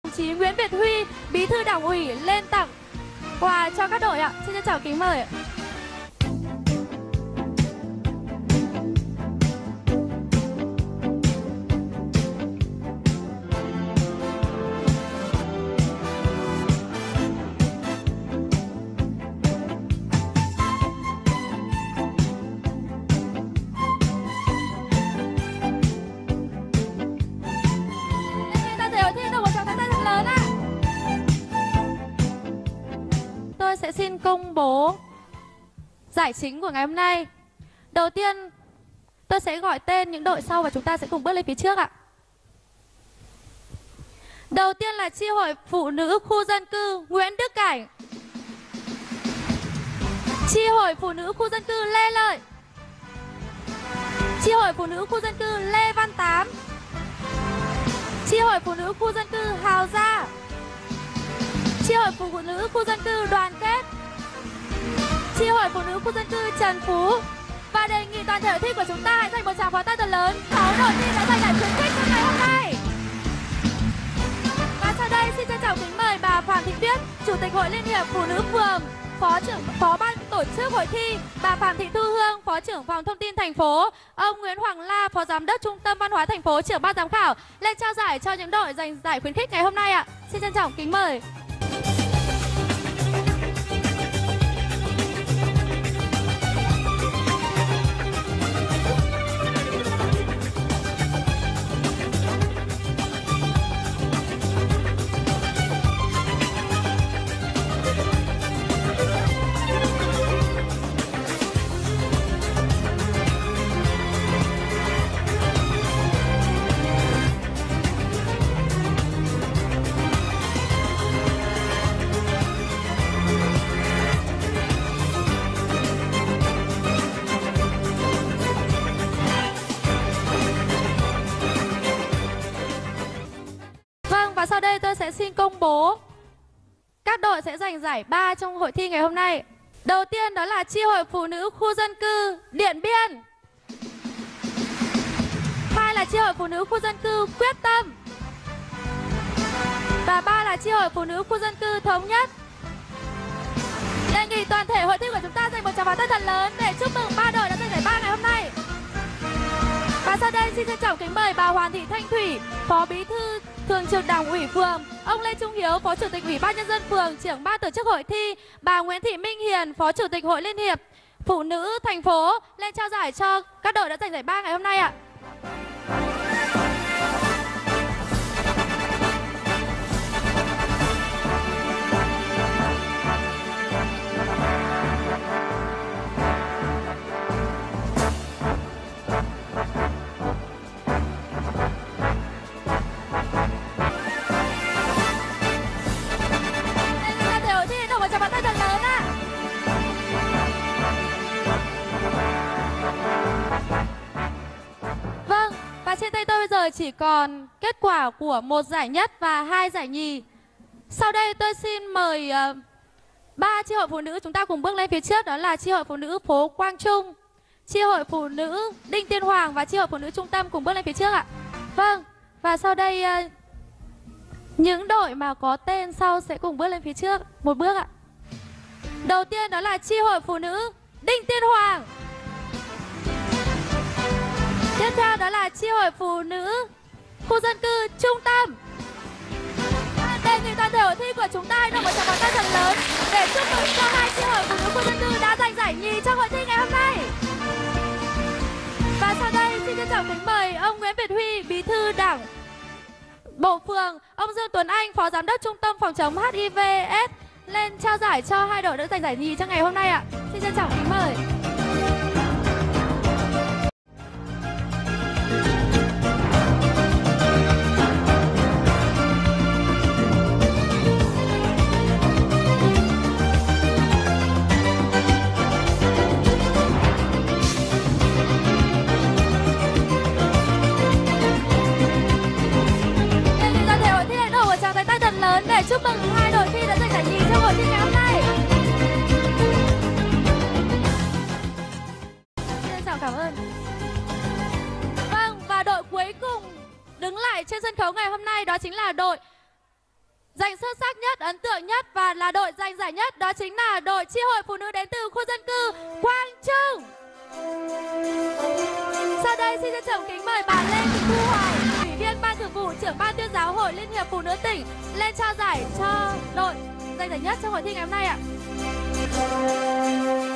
chí Nguyễn Việt Huy, Bí thư Đảng ủy lên tặng quà cho các đội ạ. Xin trân trọng kính mời ạ. Tôi sẽ xin công bố giải chính của ngày hôm nay. Đầu tiên, tôi sẽ gọi tên những đội sau và chúng ta sẽ cùng bước lên phía trước ạ. Đầu tiên là chi hội phụ nữ khu dân cư Nguyễn Đức Cảnh, chi hội phụ nữ khu dân cư Lê Lợi, chi hội phụ nữ khu dân cư Lê Văn Tám, chi hội phụ nữ khu dân cư Hào Gia, chi hội phụ nữ khu dân cư Đoàn Kết, chi hội phụ nữ khu dân cư Trần Phú. Và đề nghị toàn thể đội thi của chúng ta hãy dành một tràng pháo tay thật lớn. 6 đội thi đã giành giải khuyến khích trong ngày hôm nay. Và sau đây xin trân trọng kính mời bà Phạm Thị Tuyết, Chủ tịch Hội Liên hiệp Phụ nữ phường, Phó ban tổ chức hội thi, bà Phạm Thị Thu Hương, Phó trưởng phòng thông tin thành phố, ông Nguyễn Hoàng La, Phó giám đốc Trung tâm Văn hóa thành phố, trưởng ban giám khảo lên trao giải cho những đội giành giải khuyến khích ngày hôm nay ạ. Xin trân trọng kính mời. Và sau đây tôi sẽ xin công bố các đội sẽ giành giải 3 trong hội thi ngày hôm nay. Đầu tiên đó là chi hội phụ nữ khu dân cư Điện Biên. Hai là chi hội phụ nữ khu dân cư Quyết Tâm. Và ba là chi hội phụ nữ khu dân cư Thống Nhất. Đề nghị toàn thể hội thi của chúng ta dành một tràng pháo tay thật lớn để chúc mừng 3 đội đã giành giải 3 ngày hôm nay. Và sau đây xin trân trọng kính mời bà Hoàng Thị Thanh Thủy, Phó Bí thư Thường trực Đảng ủy phường, ông Lê Trung Hiếu, Phó Chủ tịch Ủy ban nhân dân phường, trưởng ban tổ chức hội thi, bà Nguyễn Thị Minh Hiền, Phó Chủ tịch Hội Liên hiệp Phụ nữ thành phố lên trao giải cho các đội đã giành giải 3 ngày hôm nay ạ. Vâng, và trên tay tôi bây giờ chỉ còn kết quả của 1 giải nhất và 2 giải nhì. Sau đây tôi xin mời 3 chi hội phụ nữ chúng ta cùng bước lên phía trước, đó là chi hội phụ nữ phố Quang Trung, chi hội phụ nữ Đinh Tiên Hoàng và chi hội phụ nữ Trung Tâm cùng bước lên phía trước ạ. Vâng, và sau đây những đội mà có tên sau sẽ cùng bước lên phía trước một bước ạ. Đầu tiên đó là chi hội phụ nữ Đinh Tiên Hoàng. Tiếp theo đó là chi hội phụ nữ khu dân cư Trung Tâm. Đề nghị toàn thể hội thi của chúng ta hãy nộp một tràng pháo tay thật lớn để chúc mừng cho 2 chi hội phụ nữ khu dân cư đã giành giải nhì trong hội thi ngày hôm nay. Và sau đây xin trân trọng kính mời ông Nguyễn Việt Huy, Bí thư Đảng bộ phường, ông Dương Tuấn Anh, Phó giám đốc Trung tâm phòng chống HIV/AIDS lên trao giải cho 2 đội đã giành giải nhì trong ngày hôm nay ạ. Xin trân trọng kính mời. Để chúc mừng 2 đội thi đã giành giải nhì trong hội thi ngày hôm nay. Xin chào, cảm ơn. Vâng, và đội cuối cùng đứng lại trên sân khấu ngày hôm nay đó chính là đội giành xuất sắc nhất, ấn tượng nhất và là đội giành giải nhất, đó chính là đội chi hội phụ nữ đến từ khu dân cư Quang Trung. Sau đây xin trân trọng kính mời bà Lê Thị Thu Hoài, Ủy viên Ban Thường vụ, Trưởng Ban Tuyên giáo Hội Liên hiệp Phụ nữ tỉnh lên trao giải cho đội giành giải nhất trong hội thi ngày hôm nay ạ.